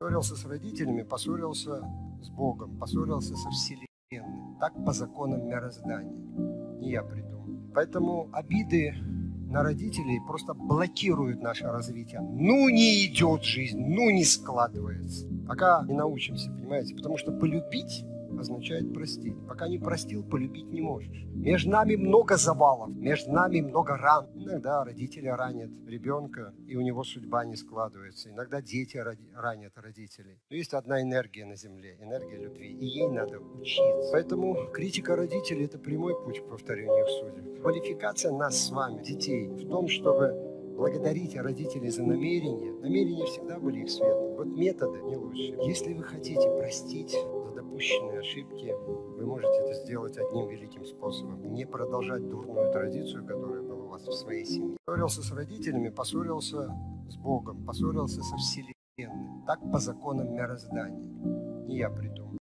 Поссорился с родителями, поссорился с Богом, поссорился со Вселенной. Так по законам мироздания. Не я придумал. Поэтому обиды на родителей просто блокируют наше развитие. Ну не идет жизнь, ну не складывается. Пока не научимся, понимаете? Потому что полюбить означает простить. Пока не простил, полюбить не можешь. Между нами много завалов, между нами много ран. Иногда родители ранят ребенка, и у него судьба не складывается. Иногда дети ранят родителей. Но есть одна энергия на земле, энергия любви, и ей надо учиться. Поэтому критика родителей – это прямой путь к повторению их судеб. Квалификация нас с вами, детей, в том, чтобы благодарить родителей за намерения. Намерения всегда были их светлые. Вот методы не лучше. Если вы хотите простить за допущенные ошибки, вы можете это сделать одним великим способом. Не продолжать дурную традицию, которая была у вас в своей семье. Поссорился с родителями, поссорился с Богом, поссорился со Вселенной. Так по законам мироздания. Не я придумал.